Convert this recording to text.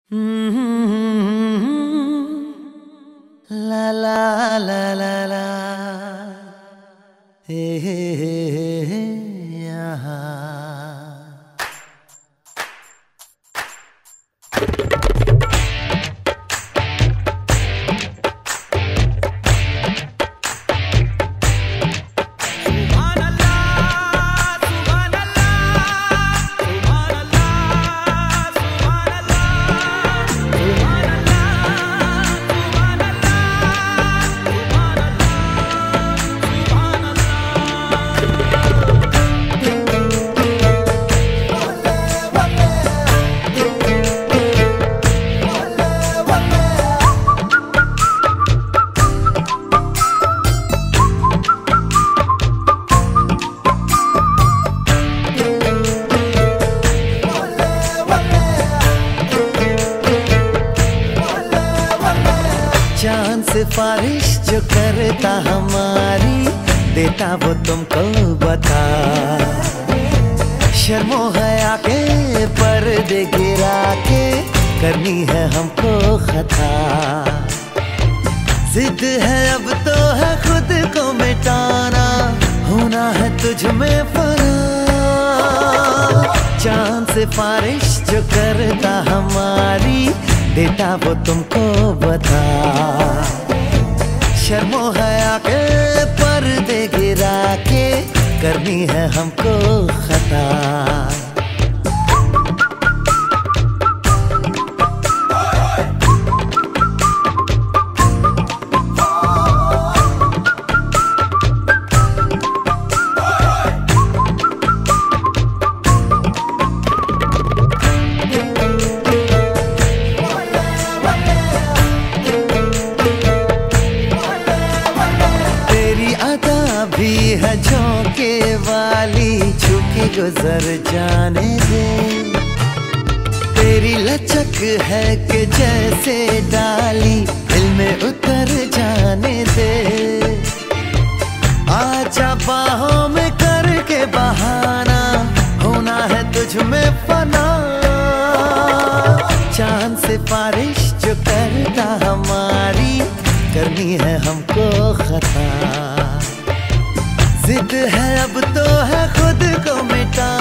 ला ला ला ला ला हे यहाँ चांद सिफारिश जो करता हमारी देता वो तुमको बता। शर्मो हया के पर्दे गिरा के करनी है हमको खता। जिद है अब तो है खुद को मिटाना, होना है तुझ में फना। चांद सिफारिश जो करता हमारी देता वो तुमको बता। शर्मो हया के पर्दे गिरा के करनी है हमको खता। भी है झोंके वाली, झुकी गुजर जाने दे। तेरी लचक है कि जैसे डाली दिल में उतर जाने दे। आजा बाहों में करके बहाना, होना है तुझ में फना। चांद सिफारिश जो करता हमारी करनी है हमको खता। जिद है अब तो है खुद को मिटा